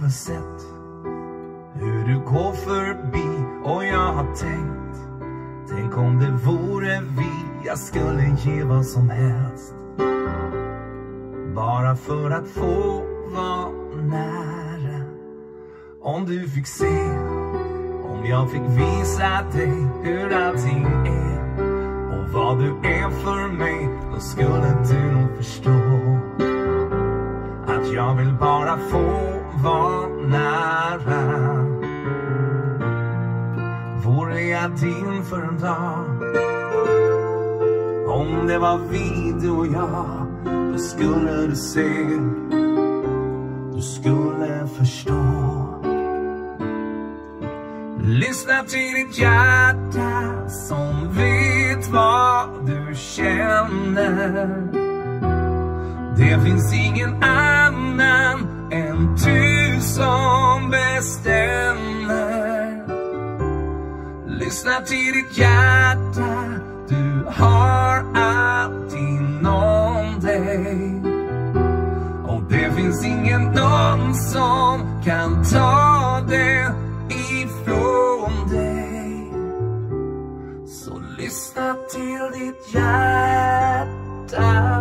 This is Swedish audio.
väl sett hur du går förbi och jag har tänkt, tänk om det vore vi, jag skulle ge vad som helst bara för att få vara nära. Om du fick se, om jag fick visa dig hur allting är och vad du är för mig, då skulle du nog förstå att jag vill bara få vara nära. Vore jag din för en dag, om det var vi, du och jag, då skulle du se, du skulle förstå. Lyssna till ditt hjärta som vet vad du känner. Det finns ingen annan än du som bestämmer. Lyssna till ditt hjärta, du har allt inom dig. Och det finns ingen någon som kan ta det ifrån dig. Så lyssna till ditt hjärta.